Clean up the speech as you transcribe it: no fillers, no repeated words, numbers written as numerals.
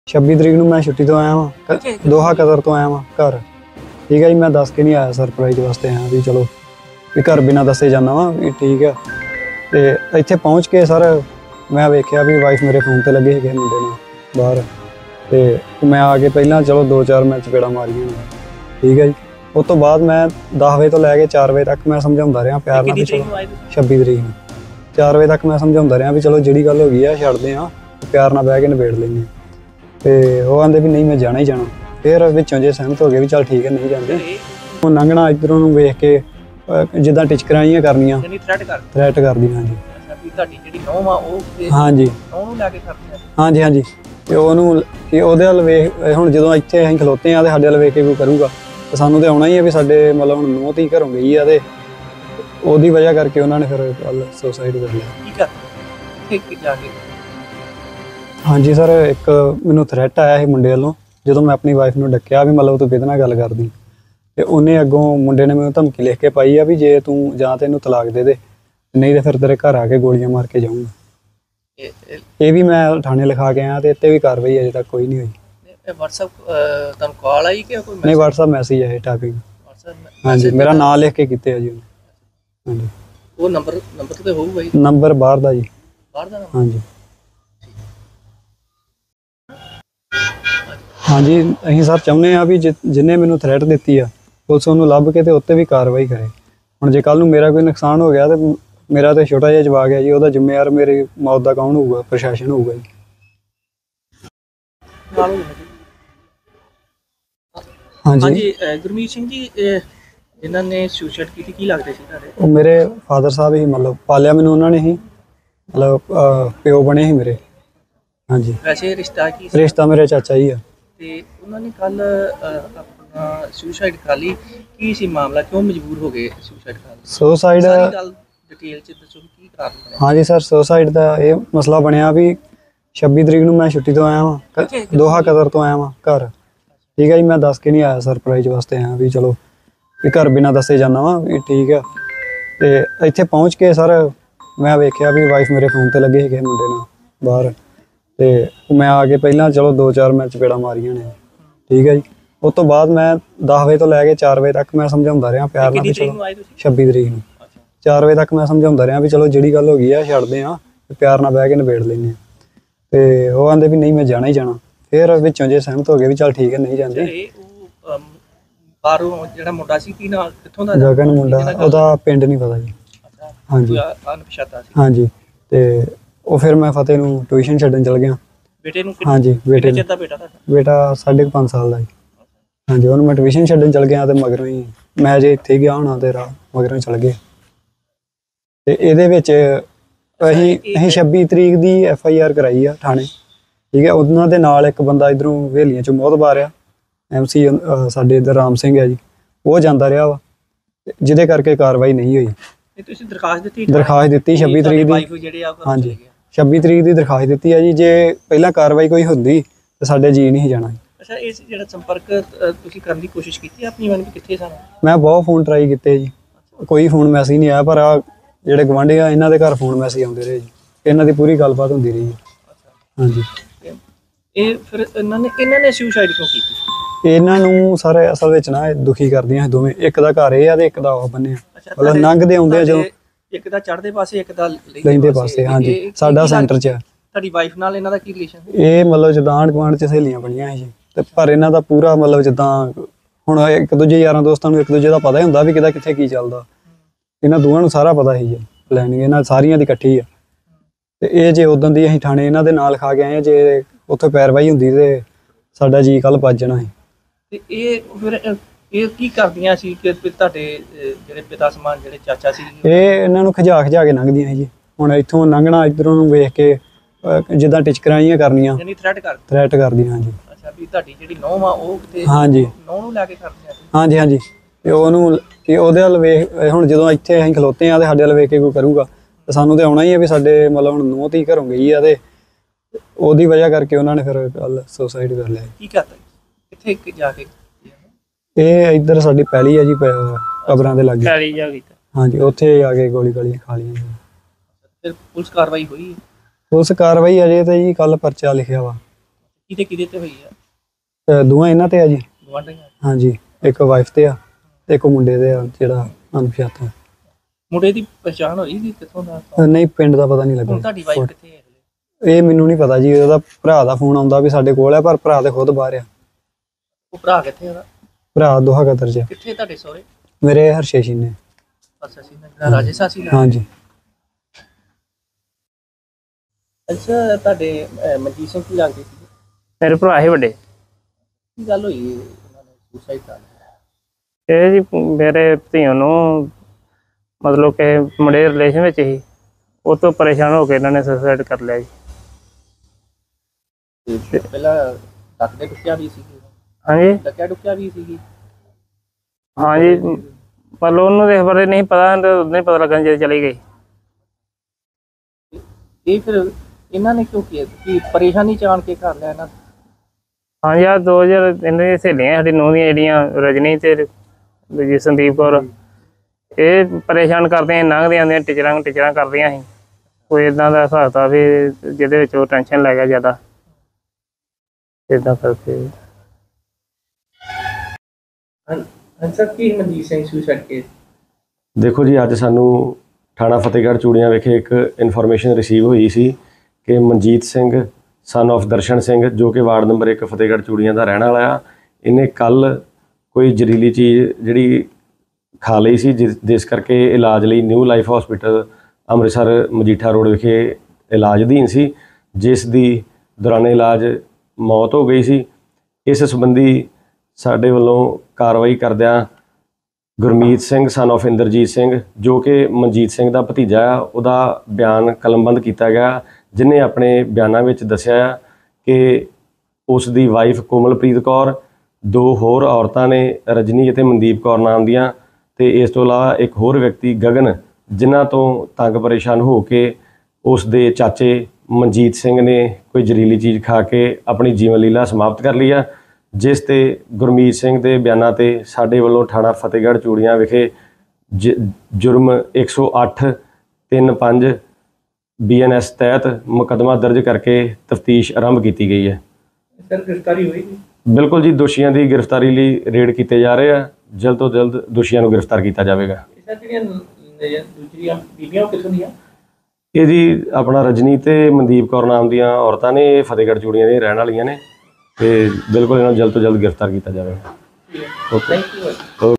26 ਤਰੀਕ ਨੂੰ ਮੈਂ ਛੁੱਟੀ ਤੋਂ ਆਇਆ ਵਾਂ, ਦੋਹਾ ਕਤਰ ਤੋਂ ਆਇਆ ਵਾਂ ਘਰ। ਠੀਕ ਹੈ ਜੀ, ਮੈਂ ਦੱਸ ਕੇ ਨਹੀਂ ਆਇਆ, ਸਰਪ੍ਰਾਈਜ਼ ਵਾਸਤੇ ਆਇਆ ਵੀ ਚਲੋ ਵੀ ਘਰ ਬਿਨਾਂ ਦੱਸੇ ਜਾਂਦਾ ਵਾਂ ਵੀ ਠੀਕ ਆ। ਤੇ ਇੱਥੇ ਪਹੁੰਚ ਕੇ ਸਰ ਮੈਂ ਵੇਖਿਆ ਵੀ ਵਾਈਫ ਮੇਰੇ ਫੋਨ ਤੇ ਲੱਗੇ ਹੈਗੇ ਮੁੰਡੇ ਨਾਲ ਬਾਹਰ। ਤੇ ਮੈਂ ਆ ਕੇ ਪਹਿਲਾਂ ਚਲੋ 2-4 ਮੈਂ ਚਪੇੜਾਂ ਮਾਰੀਆਂ। ਠੀਕ ਹੈ ਜੀ, ਉਸ ਤੋਂ ਬਾਅਦ ਮੈਂ 10 ਵਜੇ ਤੋਂ ਲੈ ਕੇ 4 ਵਜੇ ਤੱਕ ਮੈਂ ਸਮਝਾਉਂਦਾ ਰਿਹਾ ਪਿਆਰ ਨਾਲ। 26 ਤਰੀਕ ਨੂੰ 4 ਵਜੇ ਤੱਕ ਮੈਂ ਸਮਝਾਉਂਦਾ ਰਿਹਾ ਵੀ ਚਲੋ ਜਿਹੜੀ ਗੱਲ ਹੋ ਗਈ ਆ ਛੱਡਦੇ ਆ, ਪਿਆਰ ਨਾਲ ਬਹਿ ਕੇ ਨਿਬੇੜ ਲੈਂਦੇ। ਤੇ ਉਹ ਆਂਦੇ ਵੀ ਨਹੀਂ ਮੈਂ ਜਾਣਾ ਹੀ ਜਾਣਾ। ਫਿਰ ਵਿੱਚੋਂ ਜੇ ਸਹਿਮਤ ਹੋ ਗਏ ਵੀ ਚੱਲ ਠੀਕ ਹੈ ਨਹੀਂ ਜਾਂਦੇ। ਉਹ ਲੰਘਣਾ ਇੱਧਰੋਂ ਨੂੰ ਵੇਖ ਕੇ ਜਿੱਦਾਂ ਟਿਚਕਰਾਂ ਜਿਹੀਆਂ ਕਰਨੀਆਂ, ਥ੍ਰੈਟ ਕਰਦੀਆਂ। ਹਾਂਜੀ ਤੁਹਾਡੀ ਜਿਹੜੀ ਨੌਂ ਆ ਉਹ ਹਾਂਜੀ ਉਹਨੂੰ ਲੈ ਕੇ ਕਰਦੇ ਆ। ਹਾਂਜੀ ਹਾਂਜੀ, ਤੇ ਉਹਨੂੰ ਉਹਦੇ ਵੱਲ ਵੇਖ, ਹੁਣ ਜਦੋਂ ਇੱਥੇ ਅਸੀਂ ਖਲੋਤੇ ਆ ਤੇ ਸਾਡੇ ਵੱਲ ਵੇਖ ਕੇ ਕੋਈ ਕਰੂਗਾ ਤੇ ਸਾਨੂੰ ਤੇ ਆਉਣਾ ਹੀ ਆ ਵੀ ਸਾਡੇ ਮਤਲਬ ਹੁਣ ਨੂੰਹ ਧੀ ਘਰੋਂ ਗਈ ਆ ਤੇ ਉਹਦੀ ਵਜ੍ਹਾ ਕਰਕੇ ਉਹਨਾਂ ਨੇ ਫਿਰ ਕੱਲ ਸੁਸਾਈਡ ਕਰ ਲਿਆ। ਕੀ ਕਰ ਜਾ ਕੇ? ਹਾਂਜੀ ਸਰ, ਇੱਕ ਮੈਨੂੰ ਥ੍ਰੈਟ ਆਇਆ ਸੀ ਮੁੰਡੇ ਵੱਲੋਂ। ਜਦੋਂ ਮੈਂ ਆਪਣੀ ਵਾਈਫ ਨੂੰ ਡੱਕਿਆ ਵੀ ਮਤਲਬ ਤੂੰ ਕਿਹਦੇ ਨਾਲ ਗੱਲ ਕਰਦੀ, ਤੇ ਉਹਨੇ ਅੱਗੋਂ ਮੁੰਡੇ ਨੇ ਮੈਨੂੰ ਧਮਕੀ ਲਿਖ ਕੇ ਪਾਈ ਆ ਵੀ ਜੇ ਤੂੰ ਜਾਂ ਤੈਨੂੰ ਤਲਾਕ ਦੇ ਦੇ, ਨਹੀਂ ਤੇ ਫਿਰ ਤੇਰੇ ਘਰ ਆ ਕੇ ਗੋਲੀਆਂ ਮਾਰ ਕੇ ਜਾਊਂਗਾ। ਇਹ ਵੀ ਮੈਂ ਥਾਣੇ ਲਿਖਾ ਕੇ ਆਇਆ ਤੇ ਇੱਥੇ ਵੀ ਕਾਰਵਾਈ ਅਜੇ ਤੱਕ ਕੋਈ ਨਹੀਂ ਹੋਈ। WhatsApp ਤੁਹਾਨੂੰ ਕਾਲ ਆਈ ਕਿ ਕੋਈ ਨਹੀਂ, WhatsApp ਮੈਸੇਜ ਹੈ ਟਾਈਪਿੰਗ। ਹਾਂਜੀ, ਮੇਰਾ ਨਾਮ ਲਿਖ ਕੇ ਕੀਤੇ ਆ ਜੀ ਉਹਨੇ। ਹਾਂਜੀ, ਉਹ ਨੰਬਰ ਤੇ ਹੋਊਗਾ ਜੀ? ਨੰਬਰ ਬਾਹਰ ਦਾ ਜੀ। ਬਾਹਰ ਦਾ ਨੰਬਰ? ਹਾਂਜੀ ਹਾਂਜੀ, ਅਸੀਂ ਸਰ ਚਾਹੁੰਦੇ ਆ ਵੀ ਜਿਹਨੇ ਮੈਨੂੰ ਥ੍ਰੈਟ ਦਿੱਤੀ ਆ ਪੁਲਿਸ ਉਹਨੂੰ ਲੱਭ ਕੇ ਤੇ ਉੱਤੇ ਵੀ ਕਾਰਵਾਈ ਕਰੇ। ਹੁਣ ਜੇ ਕੱਲ ਨੂੰ ਮੇਰਾ ਕੋਈ ਨੁਕਸਾਨ ਹੋ ਗਿਆ ਤੇ ਮੇਰਾ ਤੇ ਛੋਟਾ ਜਿਹਾ ਜਵਾਕ ਹੈ ਜੀ, ਉਹਦਾ ਜ਼ਿੰਮੇਵਾਰ ਮੇਰੀ ਮੌਤ ਦਾ ਕੌਣ ਹੋਊਗਾ? ਪ੍ਰਸ਼ਾਸਨ ਹੋਊਗਾ ਜੀ। ਹਾਂਜੀ ਗੁਰਮੀਤ ਸਿੰਘ ਜੀ, ਜਿਨ੍ਹਾਂ ਨੇ ਸੁਸਾਈਡ ਕੀਤੀ ਕੀ ਲੱਗਦੇ ਸੀ ਤੁਹਾਡੇ? ਉਹ ਮੇਰੇ ਫਾਦਰ ਸਾਹਿਬ ਹੀ, ਮਤਲਬ ਪਾਲਿਆ ਮੈਨੂੰ ਉਹਨਾਂ ਨੇ ਹੀ, ਮਤਲਬ ਪਿਓ ਬਣੇ ਸੀ ਮੇਰੇ। ਹਾਂਜੀ, ਵੈਸੇ ਰਿਸ਼ਤਾ ਕੀ ਸੀ? ਰਿਸ਼ਤਾ ਮੇਰੇ ਚਾਚਾ ਜੀ ਆ। ਤੇ ਉਹਨਾਂ ਨੇ ਕੱਲ ਆਪਣਾ ਸੁਸਾਈਡ ਕਰ ਲਈ, ਕੀ ਸੀ ਮਾਮਲਾ, ਕਿਉਂ ਮਜਬੂਰ ਹੋ ਗਏ ਸੁਸਾਈਡ ਕਰਨ ਲਈ? ਸੁਸਾਈਡ ਸਾਰੀ ਗੱਲ ਡਿਟੇਲ ਚ ਦੱਸੋ ਕੀ ਕਾਰਨ ਬਣਿਆ? ਹਾਂਜੀ ਸਰ, ਸੁਸਾਈਡ ਦਾ ਇਹ ਮਸਲਾ ਬਣਿਆ ਵੀ 26 ਤਰੀਕ ਨੂੰ ਮੈਂ ਛੁੱਟੀ ਤੋਂ ਆਇਆ ਵਾਂ, ਦੋਹਾ ਕਤਰ ਤੋਂ ਆਇਆ ਵਾਂ ਘਰ। ਠੀਕ ਹੈ ਜੀ, ਮੈਂ ਦੱਸ ਕੇ ਨਹੀਂ ਆਇਆ, ਸਰਪ੍ਰਾਈਜ਼ ਵਾਸਤੇ ਆਇਆ ਵੀ ਚਲੋ ਵੀ ਘਰ ਬਿਨਾਂ ਦੱਸੇ ਜਾਂਦਾ ਵਾਂ ਵੀ ਠੀਕ ਆ। ਤੇ ਇੱਥੇ ਪਹੁੰਚ ਕੇ ਸਰ ਮੈਂ ਵੇਖਿਆ ਵੀ ਵਾਈਫ ਮੇਰੇ ਫੋਨ ਤੇ ਲੱਗੇ ਹੈਗੇ ਮੁੰਡੇ ਨਾਲ ਬਾਹਰ। ਤੇ ਮੈਂ ਆ ਕੇ ਪਹਿਲਾਂ ਚਲੋ 2-4 ਮੈਂ ਚਪੇੜਾਂ ਮਾਰੀਆਂ ਨੇ। ਠੀਕ ਹੈ ਜੀ, ਉਸ ਤੋਂ ਬਾਅਦ ਮੈਂ 10 ਵਜੇ ਤੋਂ ਲੈ ਕੇ 4 ਵਜੇ ਤੱਕ ਮੈਂ ਸਮਝਾਉਂਦਾ ਰਿਹਾ ਪਿਆਰ ਨਾਲ ਵੀ ਚਲੋ 26 ਤਰੀਕ ਨੂੰ 4 ਵਜੇ ਤੱਕ ਮੈਂ ਸਮਝਾਉਂਦਾ ਰਿਹਾ ਵੀ ਚਲੋ ਜਿਹੜੀ ਗੱਲ ਹੋ ਗਈ ਆ ਛੱਡਦੇ ਆ, ਪਿਆਰ ਨਾਲ ਬਹਿ ਕੇ ਨਿਬੇੜ ਲੈਂਦੇ। ਤੇ ਉਹ ਆਂਦੇ ਵੀ ਨਹੀਂ ਮੈਂ ਜਾਣਾ ਹੀ ਜਾਣਾ। ਫਿਰ ਵਿੱਚੋਂ ਜੇ ਸਹਿਮਤ ਹੋ ਗਏ ਵੀ ਚੱਲ ਠੀਕ ਹੈ ਨਹੀਂ ਜਾਂਦੇ। ਬਾਹਰੋਂ ਜਿਹੜਾ ਮੁੰਡਾ ਸੀ ਕੀ ਨਾਲ, ਕਿੱਥੋਂ ਦਾ? ਗਗਨ ਮੁੰਡਾ, ਉਹਦਾ ਪਿੰਡ ਨਹੀਂ ਪਤਾ ਜੀ। ਹਾਂਜੀ ਅਣਪਛਾਤਾ ਸੀ। ਹਾਂਜੀ, ਤੇ ਉਹ ਫਿਰ ਮੈਂ ਫਤਿਹ ਨੂੰ ਟਿਊਸ਼ਨ ਛੱਡਣ ਚਲ ਗਿਆ। ਬੇਟੇ ਨੂੰ? ਹਾਂਜੀ, ਬੇਟੇ ਦਾ ਬੇਟਾ ਤੁਹਾਡਾ? ਬੇਟਾ 5.5 ਸਾਲ ਦਾ ਜੀ। ਹਾਂਜੀ, ਉਹਨੂੰ ਮੈਂ ਟਿਊਸ਼ਨ ਛੱਡਣ ਚਲ ਗਿਆ ਤੇ ਮਗਰੋਂ ਹੀ ਮੈਂ ਜੇ ਇੱਥੇ ਗਿਆ ਹੋਣਾ ਤੇ ਮਗਰੋਂ ਚਲ ਗਏ। ਤੇ ਇਹਦੇ ਵਿੱਚ ਅਸੀਂ 26 ਤਰੀਕ ਦੀ FIR ਕਰਾਈ ਆ ਥਾਣੇ। ਠੀਕ ਹੈ, ਉਹਨਾਂ ਦੇ ਨਾਲ ਇੱਕ ਬੰਦਾ ਇੱਧਰੋਂ ਹਵੇਲੀਆਂ ਚੋਂ ਮੋਹਤਬਾਰ ਆ, MC ਸਾਡੇ ਇੱਧਰ ਰਾਮ ਸਿੰਘ ਹੈ ਜੀ, ਉਹ ਜਾਂਦਾ ਰਿਹਾ ਵਾ, ਜਿਹਦੇ ਕਰਕੇ ਕਾਰਵਾਈ ਨਹੀਂ ਹੋਈ। ਤੁਸੀਂ ਦਰਖਾਸਤ ਦਿੱਤੀ? ਦਰਖਾਸਤ ਦਿੱਤੀ 26 ਤਰੀਕ ਦੀ। ਹਾਂਜੀ, 26 ਤਰੀਕ ਦੀ ਦਰਖਾਸਤ ਦਿੱਤੀ ਹੈ ਜੀ। ਜੇ ਪਹਿਲਾਂ ਕਾਰਵਾਈ ਕੋਈ ਹੁੰਦੀ ਤੇ ਸਾਡੇ ਜੀ ਨਹੀਂ ਜਾਣਾ। ਅੱਛਾ, ਇਸ ਜਿਹੜਾ ਸੰਪਰਕ ਤੁਸੀਂ ਕਰਨ ਦੀ ਕੋਸ਼ਿਸ਼ ਕੀਤੀ ਆਪਣੀ ਮਨ ਵੀ ਕਿੱਥੇ ਸਨ? ਮੈਂ ਬਹੁਤ ਫੋਨ ਟਰਾਈ ਕੀਤੇ ਜੀ, ਕੋਈ ਫੋਨ ਮੈਸੇਜ ਨਹੀਂ ਆਇਆ। ਪਰ ਆ ਜਿਹੜੇ ਗਵਾਂਢੀ ਆ ਇਹਨਾਂ ਦੇ ਘਰ ਫੋਨ ਮੈਸੇਜ ਆਉਂਦੇ ਰਹੇ ਜੀ, ਇਹਨਾਂ ਦੀ ਪੂਰੀ ਗੱਲਬਾਤ ਹੁੰਦੀ ਰਹੀ। ਹਾਂਜੀ, ਇਹ ਫਿਰ ਇਹਨਾਂ ਨੇ ਸੁਸਾਈਡ ਕਿਉਂ ਕੀਤੀ? ਇਹਨਾਂ ਨੂੰ ਸਾਰੇ ਅਸਲ ਵਿੱਚ ਨਾ ਦੁਖੀ ਕਰਦੀਆਂ ਦੋਵੇਂ। ਇੱਕ ਦਾ ਘਰ ਇਹ ਆ ਤੇ ਇੱਕ ਦਾ ਉਹ ਬੰਨਿਆ, ਮਤਲਬ ਲੰਘਦੇ ਆਉਂਦੇ ਆ ਜਦੋਂ, ਇੱਕ ਦਾ ਚੜ੍ਹਦੇ ਪਾਸੇ ਇੱਕ ਦਾ ਲੈਂਦੇ ਪਾਸੇ। ਹਾਂਜੀ, ਸਾਡਾ ਸੈਂਟਰ 'ਚ ਆ। ਤੁਹਾਡੀ ਵਾਈਫ ਨਾਲ ਇਹਨਾਂ ਦਾ ਕੀ ਰਿਲੇਸ਼ਨ? ਇਹ ਮਤਲਬ ਜਿੱਦਾਂ ਆਂਢ ਗੁਆਂਢ 'ਚ ਸਹੇਲੀਆਂ ਬਣੀਆਂ ਸੀ ਤੇ ਪਰ ਇਹਨਾਂ ਦਾ ਪੂਰਾ ਮਤਲਬ ਜਿੱਦਾਂ ਹੁਣ ਇੱਕ ਦੂਜੇ ਯਾਰਾਂ ਦੋਸਤਾਂ ਨੂੰ ਇੱਕ ਦੂਜੇ ਦਾ ਪਤਾ ਹੀ ਹੁੰਦਾ ਵੀ ਕਿਹਦਾ ਕਿੱਥੇ ਕੀ ਚੱਲਦਾ। ਇਹਨਾਂ ਦੋਵਾਂ ਨੂੰ ਸਾਰਾ ਪਤਾ ਸੀ ਜੀ, ਪਲੈਨਿੰਗ ਇਹਨਾਂ ਸਾਰੀਆਂ ਦੀ ਇਕੱਠੀ ਆ। ਤੇ ਇਹ ਜੇ ਉਦੋਂ ਦੀ ਅਸੀਂ ਥਾਣੇ ਇਹਨਾਂ ਦੇ ਨਾਲ ਖਾ ਕੇ ਆਏ, ਜੇ ਉੱਥੇ ਪੈਰਵਾਈ ਹੁੰਦੀ ਤੇ ਸਾਡਾ ਜੀ ਕੱਲ ਭੱਜ ਜਾਣਾ ਸੀ। ਤੇ ਇਹ ਫਿਰ ਇਹ ਕੀ ਕਰਦੀਆਂ ਸੀ ਕਿ ਤੁਹਾਡੇ ਜਿਹੜੇ ਪਿਤਾ ਸਮਾਨ ਜਿਹੜੇ ਚਾਚਾ ਸੀ? ਇਹ ਇਹਨਾਂ ਨੂੰ ਖਿਜਾ ਕੇ ਲੰਘਦੀਆਂ ਸੀ ਜੀ। ਹੁਣ ਇੱਥੋਂ ਲੰਘਣਾ ਇੱਧਰੋਂ ਨੂੰ ਵੇਖ ਕੇ ਜਿੱਦਾਂ ਟਿਚਕਰਾਂ ਜਿਹੀਆਂ ਕਰਨੀਆਂ, ਯਾਨੀ ਥ੍ਰੈਟ ਕਰਦੀਆਂ। ਹਾਂਜੀ, ਅੱਛਾ, ਵੀ ਤੁਹਾਡੀ ਜਿਹੜੀ ਨੌਂ ਆ ਉਹ ਕਿਤੇ ਹਾਂਜੀ ਨੌਂ ਨੂੰ ਲੈ ਕੇ ਕਰਦੀਆਂ? ਹਾਂਜੀ ਹਾਂਜੀ, ਤੇ ਉਹਨੂੰ ਉਹਦੇ ਵੱਲ ਵੇਖ, ਹੁਣ ਜਦੋਂ ਇੱਥੇ ਅਸੀਂ ਖਲੋਤੇ ਆ ਤੇ ਸਾਡੇ ਵੱਲ ਵੇਖ ਕੇ ਕੋਈ ਕਰੂਗਾ ਤੇ ਸਾਨੂੰ ਤੇ ਆਉਣਾ ਹੀ ਆ ਵੀ ਸਾਡੇ ਮਤਲਬ ਹੁਣ ਨੂੰਹ ਧੀ ਘਰੋਂ ਗਈ ਆ ਤੇ ਉਹਦੀ ਵਜ੍ਹਾ ਕਰਕੇ ਉਹਨਾਂ ਨੇ ਫਿਰ ਕੱਲ ਸੁਸਾਈਡ ਕਰ ਲਿਆ। ਕੀ ਕਰਤਾ ਕਿੱਥੇ ਜਾ ਕੇ? ਇਹ ਇੱਧਰ ਸਾਡੀ ਪੈਲੀ ਆ ਜੀ, ਕਬਰਾਂ ਦੇ ਲਾਗੇ। ਪੈਲੀ ਜਾ ਗਈ? ਹਾਂਜੀ, ਉੱਥੇ ਆ ਕੇ ਗੋਲੀ ਖਾ ਲਈਆਂ। ਫਿਰ ਪੁਲਿਸ ਕਾਰਵਾਈ ਹੋਈ? ਪੁਲਿਸ ਕਾਰਵਾਈ ਅਜੇ ਤੇ ਜੀ ਕੱਲ ਪਰਚਾ ਲਿਖਿਆ ਵਾ। ਕਿਹਦੇ ਤੇ ਹੋਈ ਆ? ਦੋਵਾਂ ਇਹਨਾਂ ਤੇ ਆ ਜੀ। ਗਵਾਂਢੀਆਂ? ਹਾਂਜੀ, ਇੱਕ ਵਾਈਫ ਤੇ ਆ ਤੇ ਇੱਕ ਮੁੰਡੇ ਤੇ ਆ ਜਿਹੜਾ ਅਣਪਛਾਤਾ। ਮੁੰਡੇ ਦੀ ਪਛਾਣ ਹੋਈ ਕਿ ਕਿੱਥੋਂ ਦਾ? ਨਹੀਂ, ਪਿੰਡ ਦਾ ਪਤਾ ਨਹੀਂ ਲੱਗਾ। ਹੁਣ ਤੁਹਾਡੀ ਵਾਈਫ ਕਿੱਥੇ ਹੈ? ਇਹ ਮੈਨੂੰ ਨਹੀਂ ਪਤਾ ਜੀ। ਉਹਦਾ ਭਰਾ ਦਾ ਫੋਨ ਆਉਂਦਾ ਵੀ ਸਾਡੇ ਕੋਲ ਆ, ਪਰ ਭਰਾ ਤੇ ਖੁਦ ਬਾਹਰ ਆ। ਉਹ ਭਰਾ ਕਿੱਥੇ ਉਹਦਾ? ਭਰਾ ਦੋਹਾ ਕਤਰ 'ਚ। ਕਿੱਥੇ ਤੁਹਾਡੇ ਸਹੁਰੇ? ਮੇਰੇ ਹਰਸ਼ੇਸ਼ੀ ਨੇ। ਅੱਛਾ ਸੀ ਨਾ, ਰਾਜੇਸ਼ਾਸੀ ਨਾਲ? ਹਾਂਜੀ। ਅੱਛਾ, ਤੁਹਾਡੇ ਮਨਜੀਤ ਸਿੰਘ ਕੀ ਲੱਗਦੇ ਸੀ? ਮੇਰੇ ਭਰਾ ਹੀ ਵੱਡੇ। ਕੀ ਗੱਲ ਹੋਈ ਉਹਨਾਂ ਨੇ ਸੁਸਾਈਡ ਕਰ ਲਿਆ? ਇਹ ਜੀ ਮੇਰੇ ਧੀਆਂ ਨੂੰ ਮਤਲਬ ਕਿ ਮੁੰਡੇ ਰਿਲੇਸ਼ਨ ਵਿੱਚ ਹੀ, ਉਹ ਤੋਂ ਪਰੇਸ਼ਾਨ ਹੋ ਕੇ ਇਹਨਾਂ ਨੇ ਸੁਸਾਈਡ ਕਰ ਲਿਆ ਜੀ। ਤੇ ਪਹਿਲਾਂ ਡੱਕਦੇ ਡੁੱਕਿਆ ਵੀ ਸੀ? ਹਾਂਜੀ ਡੱਕਿਆ ਡੁੱਕਿਆ ਵੀ ਸੀਗੀ? ਹਾਂਜੀ, ਮਤਲਬ ਉਹਨੂੰ ਇਸ ਬਾਰੇ ਨਹੀਂ ਪਤਾ, ਨਹੀਂ ਪਤਾ ਲੱਗਣ ਜਦੋਂ ਚਲੀ ਗਈ। ਇਹ ਫਿਰ ਇਹਨਾਂ ਨੇ ਕਿਉਂ ਕੀਤਾ ਕਿ ਪਰੇਸ਼ਾਨੀ ਚਾਣ ਕੇ ਕਰ ਲਿਆ ਇਹਨਾਂ? ਹਾਂਜੀ, ਆਹ 2000 ਇਹਨਾਂ ਦੀਆਂ ਸਹੇਲੀਆਂ ਸਾਡੀ ਨੂੰਹ ਦੀਆਂ ਜਿਹੜੀਆਂ ਰਜਨੀ ਤੇ ਦੂਜੀ ਸੰਦੀਪ ਕੌਰ, ਇਹ ਪਰੇਸ਼ਾਨ ਕਰਦੀਆਂ, ਲੰਘਦੀਆਂ ਆਉਂਦੀਆਂ ਟੀਚਰਾਂ ਕਰਦੀਆਂ ਸੀ। ਕੋਈ ਇੱਦਾਂ ਦਾ ਹਿਸਾਬ ਤਾ ਵੀ ਜਿਹਦੇ ਵਿੱਚ ਉਹ ਟੈਨਸ਼ਨ ਲੈ ਗਿਆ ਜ਼ਿਆਦਾ, ਇੱਦਾਂ ਕਰਕੇ। ਸਰ, ਕੀ ਮਨਜੀਤ ਸਿੰਘ ਸੁਸਾਈਡ ਕੇਸ? ਦੇਖੋ ਜੀ, ਅੱਜ ਸਾਨੂੰ ਥਾਣਾ ਫਤਿਹਗੜ੍ਹ ਚੂੜੀਆਂ ਵਿਖੇ ਇੱਕ ਇਨਫੋਰਮੇਸ਼ਨ ਰਿਸੀਵ ਹੋਈ ਸੀ ਕਿ ਮਨਜੀਤ ਸਿੰਘ ਸਨ ਆਫ ਦਰਸ਼ਨ ਸਿੰਘ, ਜੋ ਕਿ ਵਾਰਡ ਨੰਬਰ 1 ਫਤਿਹਗੜ੍ਹ ਚੂੜੀਆਂ ਦਾ ਰਹਿਣ ਵਾਲਾ ਆ, ਇਹਨੇ ਕੱਲ੍ਹ ਕੋਈ ਜ਼ਹਿਰੀਲੀ ਚੀਜ਼ ਜਿਹੜੀ ਖਾ ਲਈ ਸੀ, ਜਿਸ ਕਰਕੇ ਇਲਾਜ ਲਈ new life hospital Amritsar Majitha road ਵਿਖੇ ਇਲਾਜ ਅਧੀਨ ਸੀ, ਜਿਸ ਦੀ ਦੌਰਾਨੇ ਇਲਾਜ ਮੌਤ ਹੋ ਗਈ ਸੀ। ਇਸ ਸੰਬੰਧੀ ਸਾਡੇ ਵੱਲੋਂ ਕਾਰਵਾਈ ਕਰਦਿਆਂ ਗੁਰਮੀਤ ਸਿੰਘ ਸਨ ਆਫ ਇੰਦਰਜੀਤ ਸਿੰਘ, ਜੋ ਕਿ ਮਨਜੀਤ ਸਿੰਘ ਦਾ ਭਤੀਜਾ ਆ, ਉਹਦਾ ਬਿਆਨ ਕਲਮਬੰਦ ਕੀਤਾ ਗਿਆ, ਜਿਨੇ ਆਪਣੇ ਬਿਆਨਾਂ ਵਿੱਚ ਦੱਸਿਆ ਕਿ ਉਸ ਦੀ ਵਾਈਫ ਕੋਮਲਪ੍ਰੀਤ ਕੌਰ, 2 ਹੋਰ ਔਰਤਾਂ ਨੇ ਰਜਨੀ ਅਤੇ ਮਨਦੀਪ ਕੌਰ ਨਾਮ ਦੀਆਂ, ਤੇ ਇਸ ਤੋਂ ਇਲਾਵਾ ਇੱਕ ਹੋਰ ਵਿਅਕਤੀ ਗਗਨ, ਜਿਨ੍ਹਾਂ ਤੋਂ ਤੰਗ ਪਰੇਸ਼ਾਨ ਹੋ ਕੇ ਉਸ ਦੇ ਚਾਚੇ ਮਨਜੀਤ ਸਿੰਘ ਨੇ ਕੋਈ ਜ਼ਹਿਰੀਲੀ ਚੀਜ਼ ਖਾ ਕੇ ਆਪਣੀ ਜੀਵਨ ਲੀਲਾ ਸਮਾਪਤ ਕਰ ਲਈ ਆ, ਜਿਸ ਤੇ ਗੁਰਮੀਤ ਸਿੰਘ ਦੇ ਬਿਆਨਾਂ ਤੇ ਸਾਡੇ ਵੱਲੋਂ ਥਾਣਾ ਫਤਿਹਗੜ੍ਹ ਚੂੜੀਆਂ ਵਿਖੇ ਜੁਰਮ 108 35 BNS ਤਹਿਤ ਮੁਕੱਦਮਾ ਦਰਜ ਕਰਕੇ ਤਫਤੀਸ਼ ਆਰੰਭ ਕੀਤੀ ਗਈ ਹੈ। ਸਰ, ਗ੍ਰਿਫਤਾਰੀ ਹੋਈ? ਬਿਲਕੁਲ ਜੀ, ਦੋਸ਼ੀਆਂ ਦੀ ਗ੍ਰਿਫਤਾਰੀ ਲਈ ਰੇਡ ਕੀਤੇ ਜਾ ਰਹੇ ਆ। ਜਲਦ ਤੋਂ ਜਲਦ ਦੋਸ਼ੀਆਂ ਨੂੰ ਗ੍ਰਿਫਤਾਰ ਕੀਤਾ ਜਾਵੇਗਾ। ਸਰ, ਜਿਹੜੀਆਂ ਦੂਜੀਆਂ ਬੀਬੀਆਂ ਕਿੱਥੋਂ ਦੀਆਂ? ਇਹ ਜੀ ਆਪਣਾ ਰਜਨੀ ਤੇ ਮਨਦੀਪ ਕੌਰ ਨਾਮ ਦੀਆਂ ਔਰਤਾਂ ਨੇ, ਇਹ ਫਤਿਹਗੜ੍ਹ ਚੂੜੀਆਂ ਦੇ ਰਹਿਣ ਵਾਲੀਆਂ ਨੇ, ਤੇ ਬਿਲਕੁਲ ਇਹਨਾਂ ਨੂੰ ਜਲਦ ਤੋਂ ਜਲਦ ਗ੍ਰਿਫਤਾਰ ਕੀਤਾ ਜਾਵੇਗਾ। Thank you.